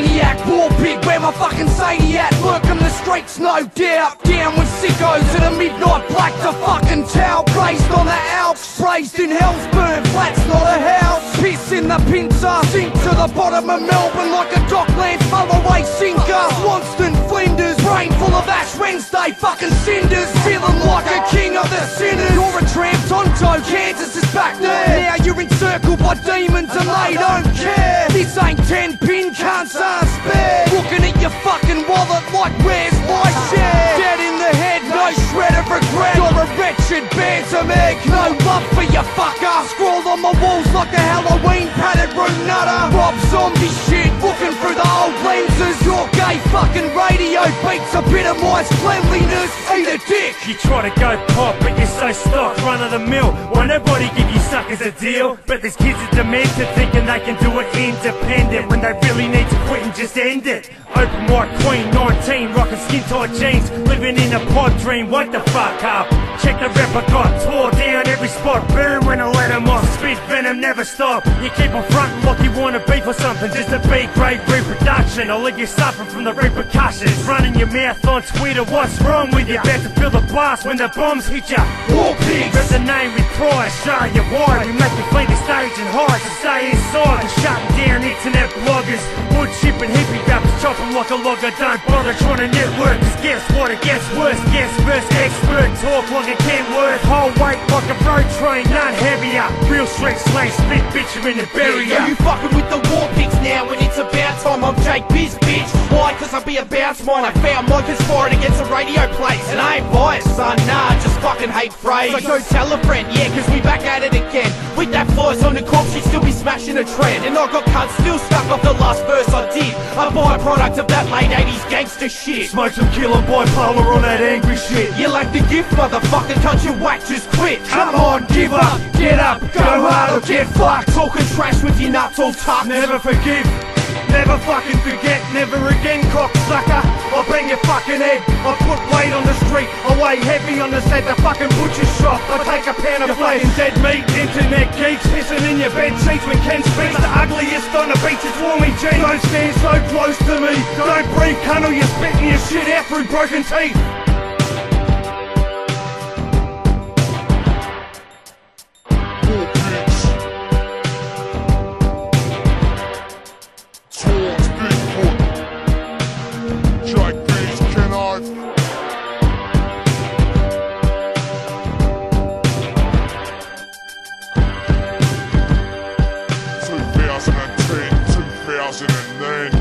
maniac, war pig, where my fucking Sadie at? Lurking the streets, no doubt. Down with sickos at a midnight black to fucking towel. Blazed on the Alps, raised in Hellsburn, flats not a house. Piss in the pincer, sink to the bottom of Melbourne like a Docklands Mulloway sinker. Swanston, Flinders, brain full of Ash Wednesday fucking cinders. Feeling like a king of the sinners. You're a tramp, Tonto, Kansas is back there. Now you're encircled by demons and they don't care. This ain't 10 pin, can't spare. Looking at your fucking wallet like where's my share? Dead in the head, no shred of regret. You're a wretched bantam egg, no love for your fucker. Scrawled on my walls like a Halloween padded room nutter. Rob Zombie shit, looking through the old lenses. Your gay fucking radio beats a bit of my cleanliness. Eat a dick. You try to go pop, but you're so stock, run of the mill. Won't nobody give you suckers a deal? But there's kids that demented, thinking they can do it independent, when they really need to quit and just end it. Open white queen, 19, rocking skin tight jeans, living in a pod dream. Wake the fuck up. Check the rapper got tore down every spot. Boom when I let him off. Spit venom, never stop. You keep on fronting like you wanna be for something, just to be great reproduction. I'll leave you suffering from the repercussions. Running your mouth on Twitter, what's wrong with you? About to feel the blast when the bombs hit ya. War pigs. Rip the name with pride, show you why. We make you flee the stage and hide, so stay inside. We're shutting down internet bloggers, wood chipping hippie rappers, chop 'em like a logger. Don't bother trying to network, cause guess what, it gets worse. Guess first, expert talk like it can't work. Whole weight like a road train, none heavier. Real street slang, spit bitumen and bury ya. Yeah, you fucking with the war pigs now when it's about time. I'm Jake Biz, bitch. Why? Cause I be a bounce mine. I found Micah's for it against a radio place. And I ain't biased, son, nah, just fucking hate phrase. So go tell a friend, yeah, cause we back at it again. With that flies on the corpse, she'd still be smashing a trend. And I got cunts still stuck off the last verse I did. A byproduct of that late 80s gangster shit. Smoke some killer bipolar on that angry shit. You like the gift, motherfucker, can't you whack, just quit. Come on, give up, get up, go hard or get fucked. Talking trash with your nuts all tucked. Never forgive, never fucking forget, never again, cocksucker. I'll bang your fucking head. I put weight on the street, I weigh heavy on the set, the fucking butcher shop. I take a pound of flesh, dead meat, internet geeks, pissing in your bed sheets when Ken speaks. The ugliest on the beach is Warmy G. Don't stand so close to me, don't breathe, cunt, or you're spitting your shit out through broken teeth. And then